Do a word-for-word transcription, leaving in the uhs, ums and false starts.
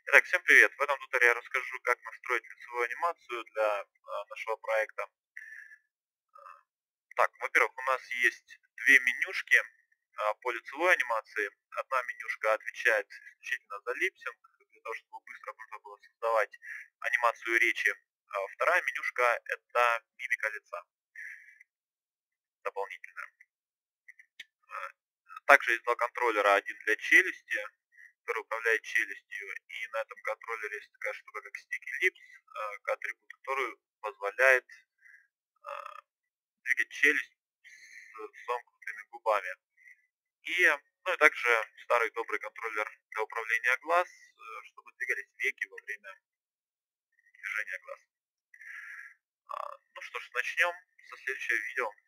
Итак, всем привет! В этом туториале я расскажу, как настроить лицевую анимацию для а, нашего проекта. Так, во-первых, у нас есть две менюшки а, по лицевой анимации. Одна менюшка отвечает исключительно за липсинг, для того, чтобы быстро можно было создавать анимацию речи. А вторая менюшка — это мимика лица дополнительная. А, Также есть два контроллера, один для челюсти, который управляет челюстью, и на этом контроллере есть такая штука, как Sticky Lips, э, атрибут, который позволяет а, двигать челюсть с сомкнутыми губами. И, ну и также старый добрый контроллер для управления глаз, э, чтобы двигались веки во время движения глаз. А, Ну что ж, начнем со следующего видео.